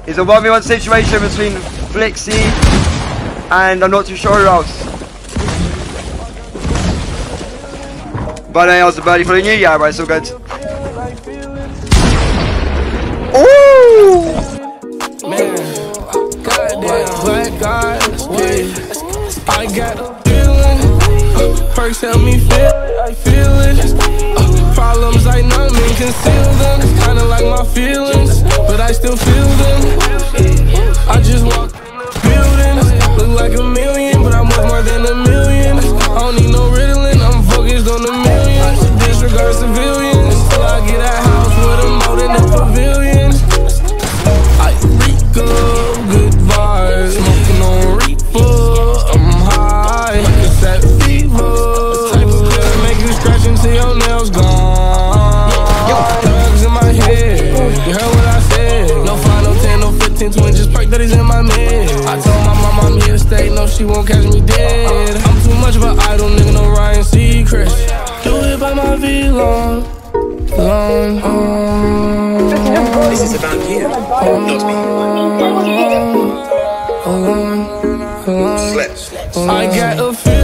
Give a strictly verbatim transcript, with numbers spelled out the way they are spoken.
It's a one v one situation between Flixie and I'm not too sure who else. But I was a birdie for the new year, but it's all good. Ooh! Man, goddamn, black guys, yeah. I got a feeling. Perks help me feel it, I feel it. Uh, problems I numb and conceal them. It's kinda like my feelings, but I still feel them. I just walked in the building, look like a million, but I'm worth more than a million. I don't need no Ritalin, I'm focused on the millions. Disregard civilians until I get a house with a moat in the pavilion. I reek of good vibes, smoking on reefer. I'm high, like a set fever. Type of girl that make you scratch until your nails gone. Drugs in my head, you heard what I said. No five, no ten, no fifteen, twenty, just perk that is in my mid. I told my mom I'm here to stay, no she won't catch me dead. I'm too much of an idol, nigga, no Ryan Seacrest. Do it by my V long, long, long. This is about you, not me. I got a feeling.